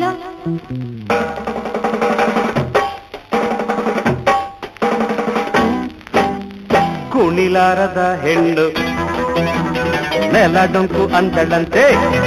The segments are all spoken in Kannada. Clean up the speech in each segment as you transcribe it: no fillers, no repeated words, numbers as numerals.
ಎಲ್ಲೋ ಕುಣಿಲಾರದ ಹೆಣ್ಣು ನೆಲಡೊಂಕು ಅಂದಳಂತೆ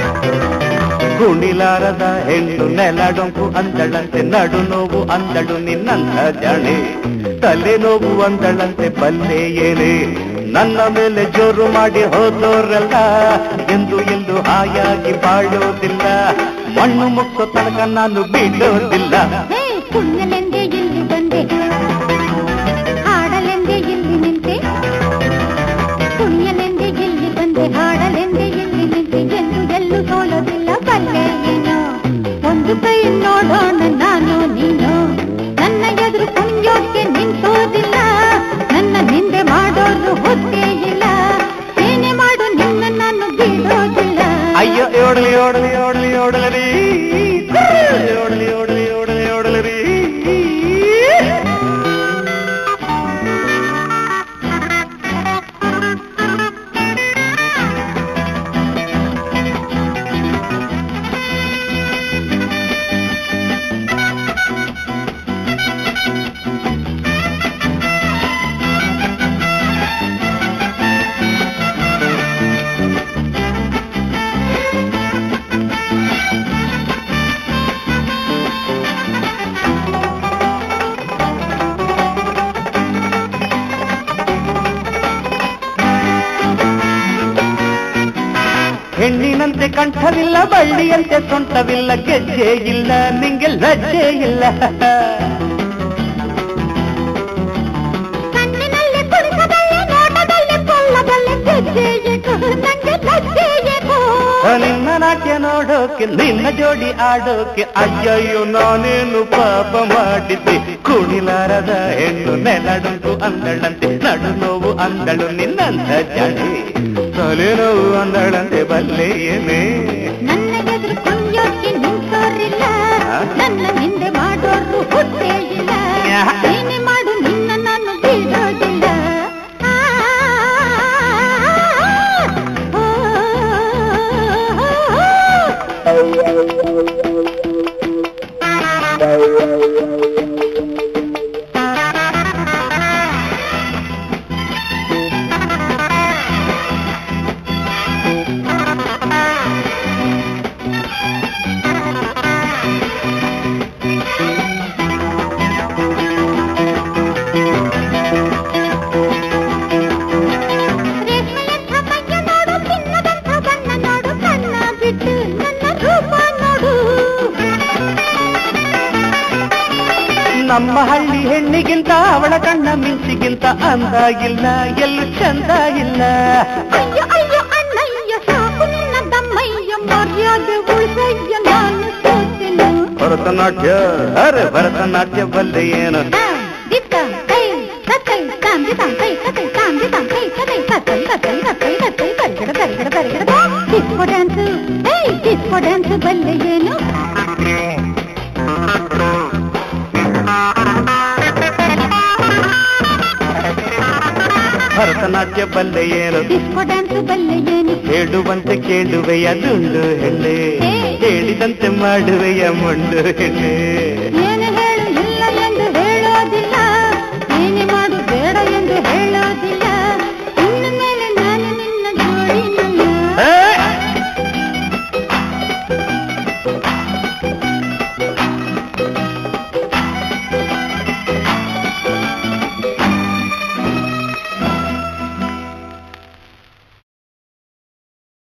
ಕುಣಿಲಾರದ ಹೆಣ್ಣು ನೆಲಡೊಂಕು ಅಂದಳಂತೆ ನಡು ನೋವು ಅಂದಳು ನಿನ್ನಂಥ ಜಾಣೆ ತಲೆ ನೋವು ಅಂದಳಂತೆ ಬಲ್ಲೆ ಏನೇ ನನ್ನ ಮೇಲೆ ಜೋರು ಮಾಡಿ ಹೋದೋರೆಲ್ಲ ಎಂದು ಎಂದು ಹಾಯಾಗಿ ಬಾಳೋದಿಲ್ಲ ಮಣ್ಣು ಮುಕ್ಕೋ ತನಕ ನಾನು ಬೀಳೋದಿಲ್ಲ ಕುಣ್ಣಲೆಂದೇ ಇಲ್ಲಿ ಬಂದೆ ಹಾಡಲೆಂದೇ ಇಲ್ಲಿ ನಿಂತೆ ಕುಣ್ಣಲೆಂದೇ ಇಲ್ಲಿ ಬಂದೆ ಹಾಡಲೆಂದೇ ಇಲ್ಲಿ ನಿಂತೆ ಎಂದು ಎಲ್ಲೂ ಸೋಲೋದಿಲ್ಲ ಬಲ್ಲೆ ಏನೋ ಒಂದು ಕೈ ನೋಡೋಣ ನಾನು ನೀನು ನನ್ನ ಎದುರು ಕುಣಿಯೋಕೆ ನಿಂತೋದಿಲ್ಲ ನನ್ನ ನಿಂದೆ ಮಾಡೋದು ಹೊತ್ತೇ ಇಲ್ಲ ಏನೇ ಮಾಡು ನಿನ್ನ ನಾನು ಬಿಡೋದಿಲ್ಲ ಅಯ್ಯೋ ಓಡಲಿ ಓಡಲಿ ಓಡಲಿ ಓಡಲರಿ ಓಡಲಿ ಓಡಲಿ ಓಡಲಿ ಓಡಲರಿ ಹೆಣ್ಣಿನಂತೆ ಕಂಠವಿಲ್ಲ ಬಳ್ಳಿಯಂತೆ ಸೊಂಟವಿಲ್ಲ ಗೆಜ್ಜೆ ಇಲ್ಲ ನಿಂಗೆ ಲಜ್ಜೆ ಇಲ್ಲ ಕಣ್ಣಿನಲ್ಲಿ ಕುಡಿಸಬಲ್ಲೆ ನೋಟದಲ್ಲಿ ಕೊಲ್ಲಬಲ್ಲೆ ಗೆಜ್ಜೆ ಏಕೋ ನಂಗೆ ಲಜ್ಜೆ ಏಕೋ ನಿನ್ನ ನಾಟ್ಯ ನೋಡೋಕೆ ನಿನ್ನ ಜೋಡಿ ಆಡೋಕೆ ಅಯ್ಯಯ್ಯೋ ನಾನೇನು ಪಾಪ ಮಾಡಿದ್ದೆ ಕುಣಿಲಾರದ ಹೆಣ್ಣು ನೆಲಡುಂಟು ಅಂದಳಂತೆ ನಡು ನೋವು ಅಂದಳು ನಿನ್ನಂಥ ಜಾಣೆ ತಲೆ ನೋವು ಅಂದಳಂತೆ ಬಲ್ಲೆ ಏನೇ ನನ್ನ ಎದುರು ಕುಣಿಯೋಕೆ ನಿಂತೋರಿಲ್ಲ ನನ್ನ ಹಿಂದೆ ಮಾಡೋರು ಹುಟ್ಟೇ ಇಲ್ಲ ಏನೇ ಮಾಡು ನಿನ್ನ ನಾನು ಬಿಡೋದಿಲ್ಲ ನಮ್ಮ ಹಳ್ಳಿ ಹೆಣ್ಣಿಗಿಂತ ಅವಳ ಕಣ್ಣ ಮಿಂಚಿಗಿಂತ ಅಂದ ಇಲ್ಲ ಎಲ್ಲೂ ಚಂದ ಇಲ್ಲ ಅಯ್ಯೋ ಅಯ್ಯೋ ಅಣ್ಣಯ್ಯ ಸಾಕು ನಿನ್ನ ದಮ್ಮಯ್ಯ ಮರ್ಯಾದೆ ಉಳಿಸಯ್ಯ ನಾನು ಸೋತೆನು ಭರತನಾಟ್ಯ ಅರೆ ಭರತನಾಟ್ಯ ಬಲ್ಲೆ ಏನು ದಿತ್ತ ಕೈ ಕೈ ಕಾಂದಿ ಕೈ ಕೈ ಕಾಂದಿ ಕೈ ಕೈ ಕೈ ಕೈ ಕೈ ಕೈ ಕರಿಗಡ ಕರಿಗಡ ಕರಿಗಡ ಡಿಸ್ಕೋ ಡ್ಯಾನ್ಸ್ ಬಲ್ಲೆ ಏನು ಭರತನಾಟ್ಯ ಬಲ್ಲೆ ಏನು ಡಿಸ್ಕೋ ಡ್ಯಾನ್ಸ್ ಬಲ್ಲೆ ಏನು ಹೇಳುವಂತೆ ಕೇಳುವೆಯ ದುಂಡು ಹೆಣ್ಣೆ ಹೇಳಿದಂತೆ ಮಾಡುವೆಯ ಮೊಂಡು ಹೆಣ್ಣೆ